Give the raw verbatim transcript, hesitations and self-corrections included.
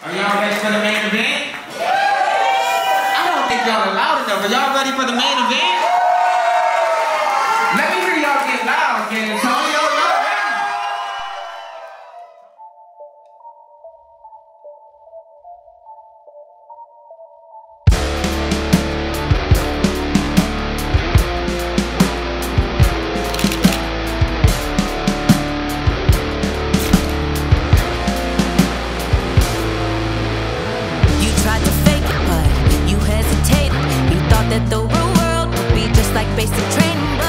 Are y'all ready for the main event? I don't think y'all are loud enough. Are y'all ready for the main event? Let me hear y'all get loud, San Antonio. Y'all ready? You tried to fake it, but you hesitated. You thought that the real world would be just like basic training.